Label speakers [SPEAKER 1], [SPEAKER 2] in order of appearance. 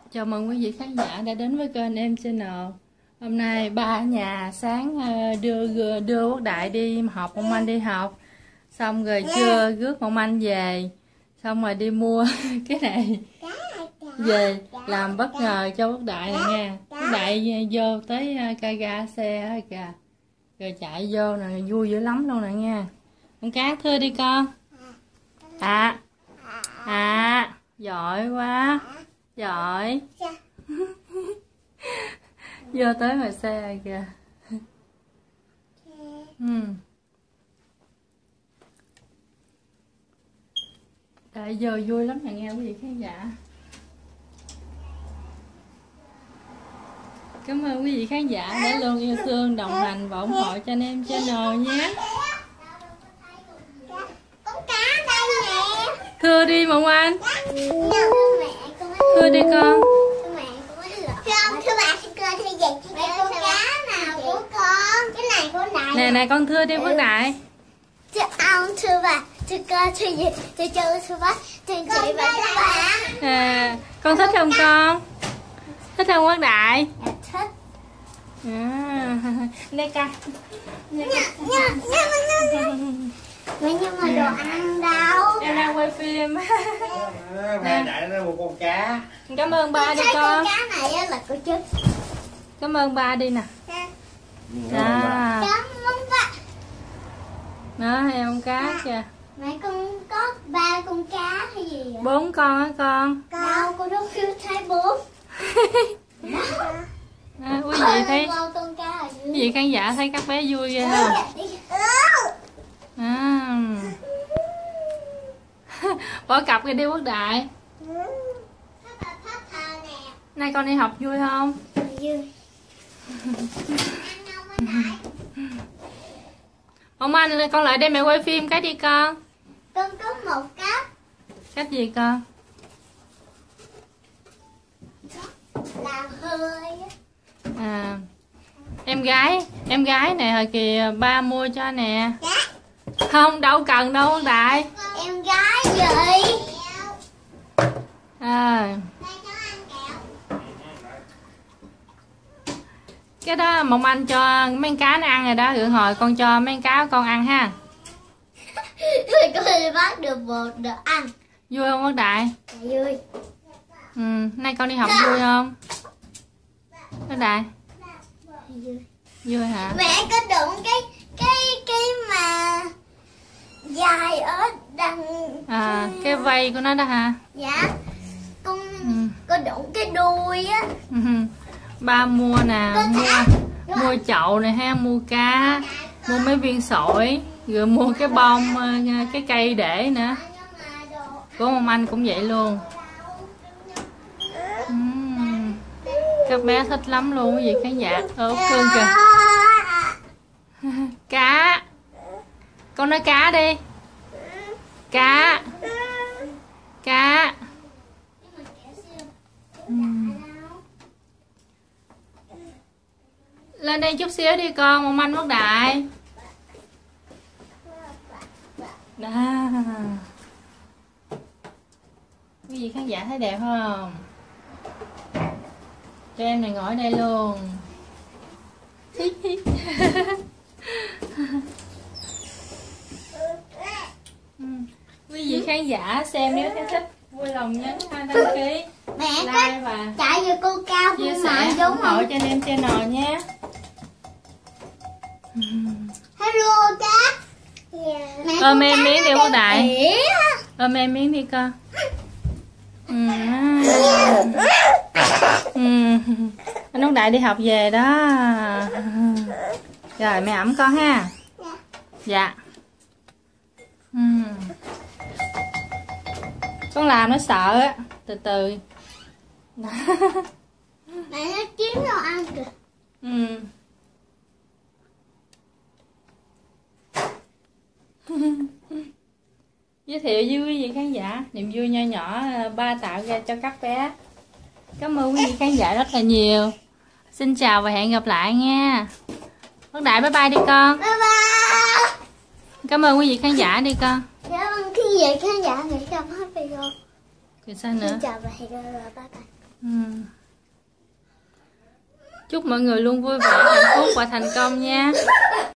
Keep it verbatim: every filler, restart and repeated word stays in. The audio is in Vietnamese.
[SPEAKER 1] Chào mừng quý vị khán giả đã đến với kênh Em Channel. Hôm nay ba ở nhà sáng đưa đưa Quốc Đại đi học, ông anh đi học. Xong rồi trưa rước ông anh về. Xong rồi đi mua cái này về làm bất ngờ cho Quốc Đại nè nha. Quốc Đại vô tới ca ga xe kìa. Rồi chạy vô nè, vui dữ lắm luôn nè nha. Con cá thưa đi con. À. À, giỏi quá. Giỏi. Vô tới ngoài xe kìa. Ừ. Đợi vô vui lắm nè nghe quý vị khán giả. Cảm ơn quý vị khán giả đã luôn yêu thương, đồng hành và ủng hộ cho anh Em Channel nhé. Thưa đi Mộng Anh. Thưa đi con. Nè nè con thưa đi Quốc Đại. À, con thích không con? Thích không Quốc Đại?
[SPEAKER 2] Thích.
[SPEAKER 1] À, đây ca.
[SPEAKER 2] Nhưng mà đồ ăn đâu?
[SPEAKER 1] Em đang quay phim.
[SPEAKER 3] Mẹ đại nó một con cá.
[SPEAKER 1] Cảm ơn ba đi con.
[SPEAKER 2] Con cá này là của trứng.
[SPEAKER 1] Cảm ơn ba đi nè. Đó.
[SPEAKER 2] Cảm ơn ba.
[SPEAKER 1] Đó em con cá kìa.
[SPEAKER 2] Mẹ con có ba con cá hay gì vậy?
[SPEAKER 1] Bốn con á con.
[SPEAKER 2] Đâu con đâu thấy bốn.
[SPEAKER 1] À, quý vị thấy
[SPEAKER 2] con cá
[SPEAKER 1] quý vị khán giả thấy các bé vui ghê không? À. Bỏ cặp rồi đi Quốc Đại. Nay con đi học vui không?
[SPEAKER 2] Vui.
[SPEAKER 1] Ông anh con lại đây mẹ quay phim cái đi con.
[SPEAKER 2] Con có một cách.
[SPEAKER 1] Cách gì con?
[SPEAKER 2] Làm hơi.
[SPEAKER 1] À, em gái em gái này hồi kìa ba mua cho nè.
[SPEAKER 2] Dạ.
[SPEAKER 1] Không đâu cần đâu Quốc Đại.
[SPEAKER 2] Em gái gì?
[SPEAKER 1] À, cái đó Mộng Anh cho mấy con cá nó ăn rồi đó, rồi hồi con cho mấy con cá con ăn ha.
[SPEAKER 2] Rồi con đi bắt được một đồ ăn.
[SPEAKER 1] Vui không Quốc Đại?
[SPEAKER 2] Dạ, vui.
[SPEAKER 1] Ừ, nay con đi học vui không Quốc Đại?
[SPEAKER 2] Vui.
[SPEAKER 1] Vui hả?
[SPEAKER 2] Mẹ có đụng cái cái cái mà dài ở đằng.
[SPEAKER 1] À, cái vây của nó đó hả?
[SPEAKER 2] Dạ. Con
[SPEAKER 1] Ừ.
[SPEAKER 2] con đụng cái đuôi á.
[SPEAKER 1] Ừ. Ba mua nè, mua mua chậu này ha, mua cá, mua mấy viên sỏi, rồi mua cái bông, cái cây để nữa. Của Mộng Anh cũng vậy luôn. Uhm. Các bé thích lắm luôn quý vị khán giả. Ở Úc Cương kìa. Cá. Con nói cá đi. Cá. Cá. Uhm. Lên đây chút xíu đi con, Mộng Anh Quốc Đại. Đó. Quý vị khán giả thấy đẹp không? Cho em này ngồi ở đây luôn. Quý vị khán giả xem nếu thấy thích vui lòng nhấn đăng ký,
[SPEAKER 2] Mẹ
[SPEAKER 1] like và
[SPEAKER 2] chạy vô cô cao
[SPEAKER 1] chia
[SPEAKER 2] của
[SPEAKER 1] sẻ
[SPEAKER 2] mẹ
[SPEAKER 1] ủng
[SPEAKER 2] đúng
[SPEAKER 1] hộ
[SPEAKER 2] không?
[SPEAKER 1] cho anh Em Channel nhé.
[SPEAKER 2] Hello cá. Mẹ
[SPEAKER 1] Ôm
[SPEAKER 2] con
[SPEAKER 1] em
[SPEAKER 2] cá
[SPEAKER 1] miếng đi
[SPEAKER 2] nó
[SPEAKER 1] Quốc Đại.
[SPEAKER 2] đen ỉa.
[SPEAKER 1] Ôm em miếng đi con. Ừ. Ừ. Anh Quốc Đại đi học về đó. Rồi mẹ ẩm con ha. Dạ. Ừ. Con làm nó sợ á. Từ từ.
[SPEAKER 2] Mẹ nó kiếm đồ ăn kìa.
[SPEAKER 1] Ừ. Giới thiệu với quý vị khán giả niềm vui nho nhỏ ba tạo ra cho các bé. Cảm ơn quý vị khán giả rất là nhiều. Xin chào và hẹn gặp lại nha. Quốc Đại bye bye đi con.
[SPEAKER 2] Bye bye.
[SPEAKER 1] Cảm ơn quý vị khán giả đi con.
[SPEAKER 2] Cảm ơn quý vị khán giả, nghĩ gặp hết video.
[SPEAKER 1] Rồi sao nữa?
[SPEAKER 2] Xin chào và hẹn gặp lại, bye bye.
[SPEAKER 1] Ừ. Chúc mọi người luôn vui vẻ, hạnh phúc và thành công nha.